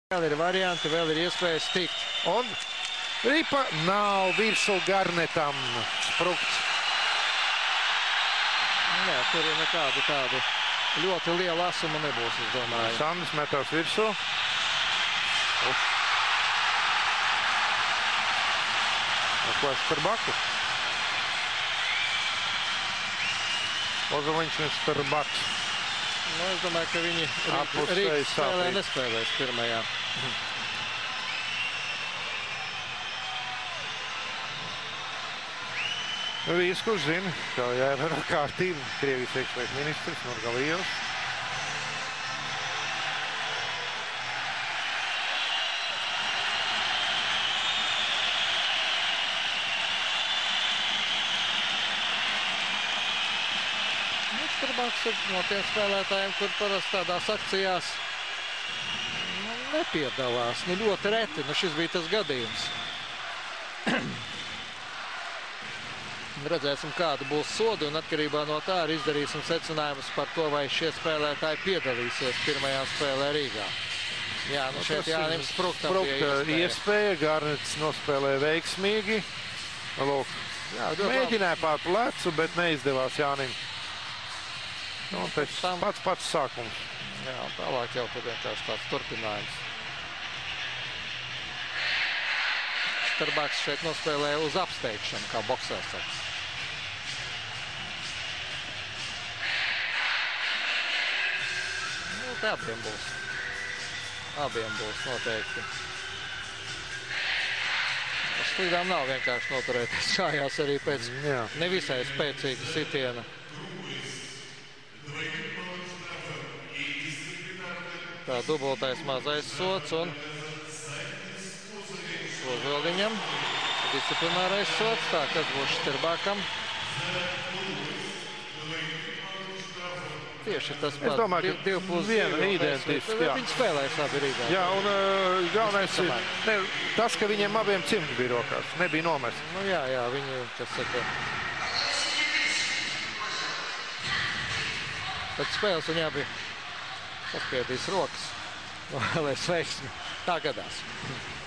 Vēl ir varianti, vēl ir iespējas tikt. Un ripa nav virsū Garnetam. Sprukts. Jā, tur ir nekādu tādu ļoti lielu asumu nebūs, es domāju. Sandis metās virsū. Ko es par baku? Ozoliņš un Starbaks. Nu, es domāju, ka viņi Rīgas spēlē nespēlēs pirmajā. Visi, kurš zina, ka jāievēro kārtību. Krievijas iekšlietu ministrs Nurgalijevs. Starbaks ir no tiem spēlētājiem, kur parasti tādās akcijās nepiedalās. Ļoti reti. Šis bija tas gadījums. Redzēsim, kāda būs soda, un atkarībā no tā arī izdarīsim secinājumus par to, vai šie spēlētāji piedalīsies pirmajā spēlē Rīgā. Jā, šeit Jānim Spruktam bija iespēja. Garnets nospēlēja veiksmīgi. Lūk, mēģināja pār plecu, bet neizdevās Jānim. Pats sākums. Jā, tālāk jau tad vienkārši tāds turpinājums. Starbaks šeit nospēlēja uz apsteigšanu, kā boksers saka. Nu, te abiem būs. Abiem būs noteikti. Slīdām nav vienkārši noturēties kājās arī pēc nevisai spēcīga sitiena. Tā dubultais mazais sots un Ozoliņam. Disciplinārais sots. Tā, kas būs Starbakam. Tieši tas pats. Es domāju, ka viena identiski. Viņi spēlēs abi Rīgā. Jā, un galvenais ir tas, ka viņiem abiem cimdi bija rokās. Nebija nomest. Nu jā, viņi, kas saka. Pēc spēles viņi abi paspiedīs rokas. Vēlēs veiksmi. Tā gadās.